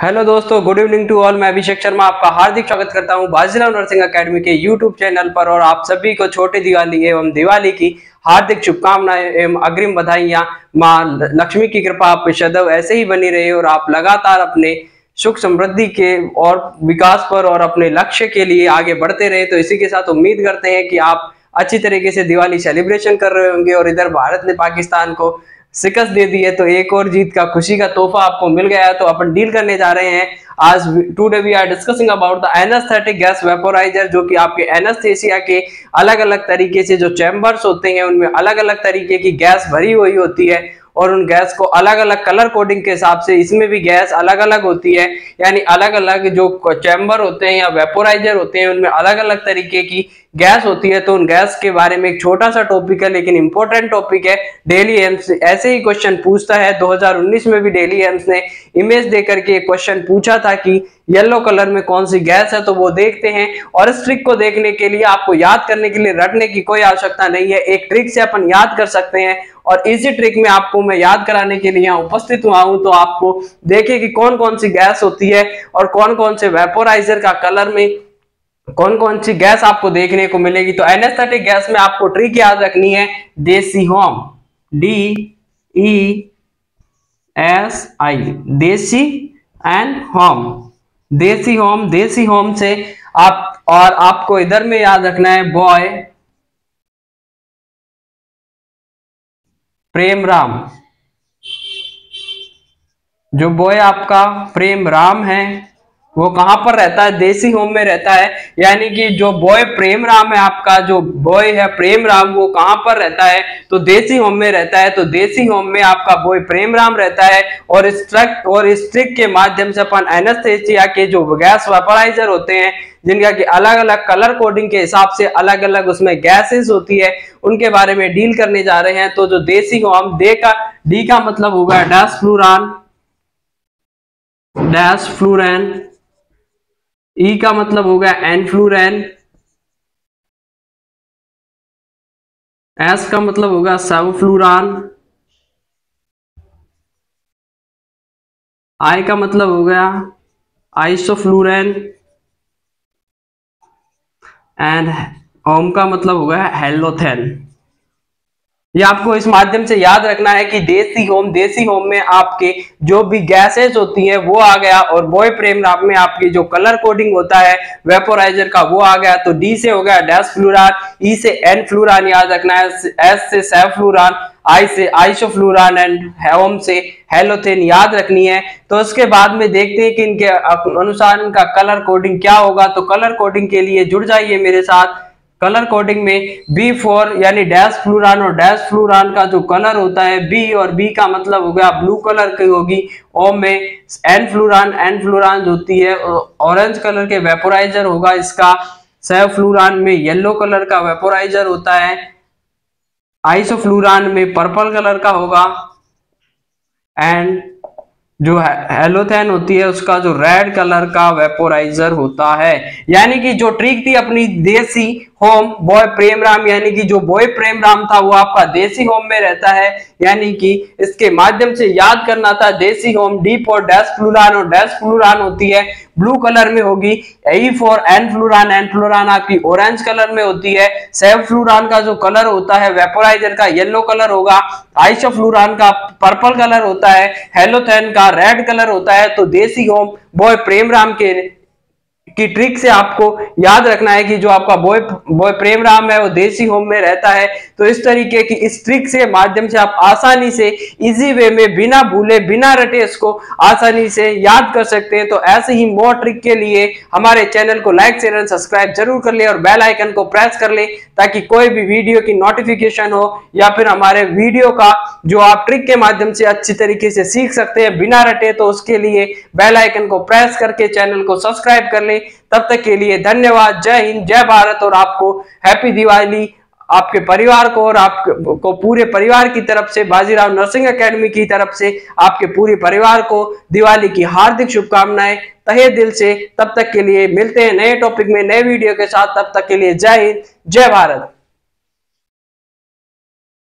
Hello दोस्तों, good evening to all. मैं अभिषेक शर्मा आपका हार्दिक स्वागत करता हूं बाजीराव नर्सिंग एकेडमी के यूट्यूब चैनल पर। और आप सभी को छोटी दिवाली एवं दिवाली की हार्दिक शुभकामनाएं एवं अग्रिम बधाइयां। मां लक्ष्मी की कृपा आप पे सदैव ऐसे ही बनी रहे और आप लगातार अपने सुख समृद्धि के और विकास पर और अपने लक्ष्य के लिए आगे बढ़ते रहे। तो इसी के साथ उम्मीद करते हैं कि आप अच्छी तरीके से दिवाली सेलिब्रेशन कर रहे होंगे। और इधर भारत ने पाकिस्तान को शिकस्त दे दी है, तो एक और जीत का खुशी का तोहफा आपको मिल गया है। तो अपन डील करने जा रहे हैं आज। Today we are discussing about the anaesthetic gas vaporiser, जो कि आपके एनेस्थेसिया के अलग अलग तरीके से जो चैम्बर्स होते हैं उनमें अलग अलग तरीके की गैस भरी हुई होती है और उन गैस को अलग अलग कलर कोडिंग के हिसाब से इसमें भी गैस अलग अलग होती है। यानी अलग अलग जो चैम्बर होते हैं या वेपोराइजर होते हैं उनमें अलग अलग तरीके की गैस होती है। तो उन गैस के बारे में एक छोटा सा टॉपिक है, लेकिन इंपॉर्टेंट टॉपिक है। डेली एम्स ऐसे ही क्वेश्चन पूछता है। 2019 में भी डेली एम्स ने इमेज देकर के एक क्वेश्चन पूछा था कि येलो कलर में कौन सी गैस है। तो वो देखते हैं। और इस ट्रिक को देखने के लिए आपको याद करने के लिए रटने की कोई आवश्यकता नहीं है, एक ट्रिक से अपन याद कर सकते हैं। और इसी ट्रिक में आपको मैं याद कराने के लिए यहाँ उपस्थित हुआ हूं। तो आपको देखिए कि कौन कौन सी गैस होती है और कौन कौन से वेपोराइजर का कलर में कौन कौन सी गैस आपको देखने को मिलेगी। तो एनेस्थेटिक गैस में आपको ट्रिक याद रखनी है, DESI home, DESI, DESI and home, DESI home. DESI home से आप और आपको इधर में याद रखना है बॉय प्रेम राम। जो बॉय आपका प्रेम राम है वो कहां पर रहता है? देसी होम में रहता है। यानी कि जो बॉय प्रेम राम है, आपका जो बॉय है प्रेम राम, वो कहां पर रहता है? तो देसी होम में रहता है। तो देसी होम में आपका बॉय प्रेम राम रहता है। और इस ट्रिक के माध्यम से अपन एनेस्थेसिया के जो गैस वेपोराइजर होते हैं जिनका कि अलग अलग कलर कोडिंग के हिसाब से अलग अलग उसमें गैसेस होती है, उनके बारे में डील करने जा रहे हैं। तो जो देसी होम, डी का मतलब होगा डैश फ्लूरान, ई का मतलब होगा एनफ्लूरैन, एस का मतलब होगा सेवफ्लूरान, आई का मतलब हो गया आइसोफ्लूरैन एंड ओम का मतलब होगा हेलोथेन। ये आपको इस माध्यम से याद रखना है कि देसी होम में आपके जो भी गैसेस होती हैं वो आ गया। और बॉय प्रेम राम में आपकी जो कलर कोडिंग होता है वेपोराइजर का वो आ गया। तो डी से हो गया डैश फ्लूरान, ई से एन फ्लूरान याद रखना है, एस से सेवफ्लूरान, आई से आइसोफ्लूरान एंड होम से हेलोथेन याद रखनी है। तो उसके बाद में देखते हैं कि इनके अनुसार इनका कलर कोडिंग क्या होगा। तो कलर कोडिंग के लिए जुड़ जाइए मेरे साथ। कलर कोडिंग में B4 यानी डैश फ्लूरान, और डैश फ्लूरान का जो कलर होता है B, और B का मतलब हो गया ब्लू कलर की होगी। ओ में एन फ्लूरान जो होती है ऑरेंज कलर के वेपोराइजर होगा इसका। सेवफ्लूरान में येलो कलर का वेपोराइजर होता है। आइसोफ्लूरान में पर्पल कलर का होगा। एंड जो हेलोथेन होती है उसका जो रेड कलर का वेपोराइजर होता है। यानी कि जो ट्रिक थी अपनी देसी होम बॉय प्रेम राम, यानी कि जो बॉय प्रेम राम था वो आपका देसी होम में रहता है। यानी कि इसके माध्यम से याद करना था DESI home D for dash flurane, और डैश फ्लूरान होती है ब्लू कलर में होगी। ई फॉर एन फ्लूरान आपकी ऑरेंज कलर में होती है। सेवफ्लूरान का जो कलर होता है वेपोराइजर का येलो कलर होगा। आइसोफ्लूरान का पर्पल कलर होता है। हेलोथेन का रेड कलर होता है। तो देसी होम बॉय प्रेम राम की ट्रिक से आपको याद रखना है कि जो आपका बॉय प्रेम राम है वो देसी होम में रहता है। तो इस तरीके की इस ट्रिक से माध्यम से आप आसानी से इजी वे में बिना भूले बिना रटे इसको आसानी से याद कर सकते हैं। तो ऐसे ही मोर ट्रिक के लिए हमारे चैनल को लाइक शेयर एंड सब्सक्राइब जरूर कर ले और बेल आइकन को प्रेस कर ले, ताकि कोई भी वीडियो की नोटिफिकेशन हो या फिर हमारे वीडियो का जो आप ट्रिक के माध्यम से अच्छी तरीके से सीख सकते हैं बिना रटे। तो उसके लिए बेल आइकन को प्रेस करके चैनल को सब्सक्राइब कर ले। तब तक के लिए धन्यवाद। जय हिंद, जय भारत। और आपको हैप्पी दिवाली, आपके परिवार को और आपको पूरे परिवार की तरफ से, बाजीराव नर्सिंग एकेडमी की तरफ से आपके पूरे परिवार को दिवाली की हार्दिक शुभकामनाएं तहे दिल से। तब तक के लिए मिलते हैं नए टॉपिक में नए वीडियो के साथ। तब तक के लिए जय हिंद, जय भारत।